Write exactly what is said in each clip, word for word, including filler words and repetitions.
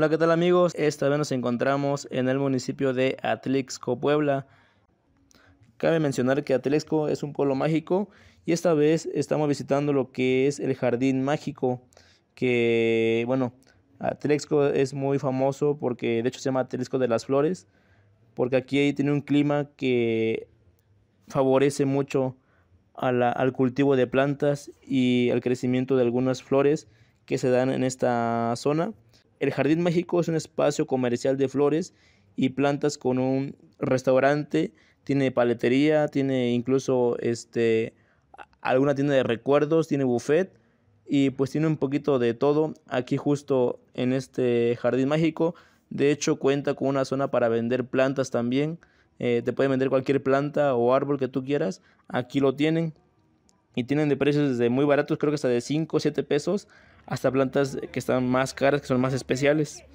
Hola, ¿qué tal amigos? Esta vez nos encontramos en el municipio de Atlixco, Puebla. Cabe mencionar que Atlixco es un pueblo mágico y esta vez estamos visitando lo que es el Jardín Mágico, que bueno, Atlixco es muy famoso porque de hecho se llama Atlixco de las Flores, porque aquí tiene un clima que favorece mucho a la- al cultivo de plantas y al crecimiento de algunas flores que se dan en esta zona. El Jardín Mágico es un espacio comercial de flores y plantas con un restaurante, tiene paletería, tiene incluso este, a- alguna tienda de recuerdos, tiene buffet y pues tiene un poquito de todo aquí justo en este Jardín Mágico. De hecho cuenta con una zona para vender plantas también. Eh, te pueden vender cualquier planta o árbol que tú quieras. Aquí lo tienen y tienen de precios desde muy baratos, creo que hasta de cinco o siete pesos, hasta plantas que están más caras, que son más especiales.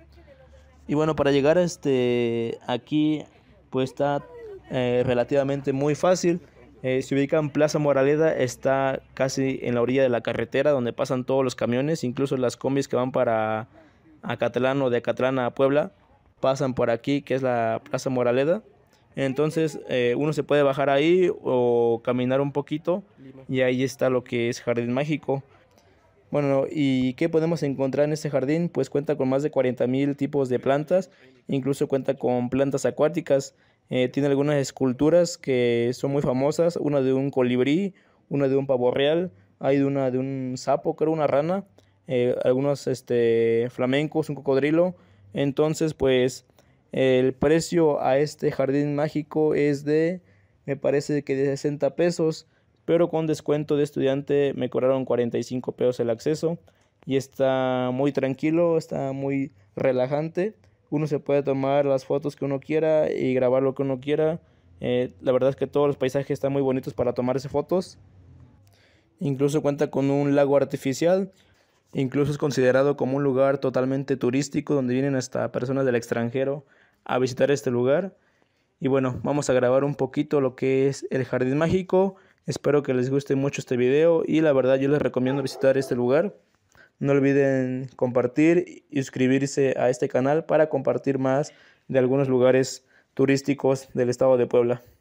Y bueno, para llegar a este aquí, pues está eh, relativamente muy fácil. Eh, se ubica en Plaza Moraleda, está casi en la orilla de la carretera donde pasan todos los camiones, incluso las combis que van para Acatlán o de Acatlán a Puebla, pasan por aquí, que es la Plaza Moraleda. Entonces eh, uno se puede bajar ahí o caminar un poquito y ahí está lo que es Jardín Mágico. Bueno, ¿y qué podemos encontrar en este jardín? Pues cuenta con más de cuarenta mil tipos de plantas, incluso cuenta con plantas acuáticas, eh, tiene algunas esculturas que son muy famosas, una de un colibrí, una de un pavo real, hay de una de un sapo, creo una rana, eh, algunos este, flamencos, un cocodrilo. Entonces, pues el precio a este jardín mágico es de, me parece que de sesenta pesos, pero con descuento de estudiante me cobraron cuarenta y cinco pesos el acceso y está muy tranquilo, está muy relajante. Uno se puede tomar las fotos que uno quiera y grabar lo que uno quiera. Eh, la verdad es que todos los paisajes están muy bonitos para tomarse fotos. Incluso cuenta con un lago artificial. Incluso es considerado como un lugar totalmente turístico donde vienen hasta personas del extranjero a visitar este lugar. Y bueno, vamos a grabar un poquito lo que es el Jardín Mágico. Espero que les guste mucho este video y la verdad yo les recomiendo visitar este lugar. No olviden compartir y suscribirse a este canal para compartir más de algunos lugares turísticos del estado de Puebla.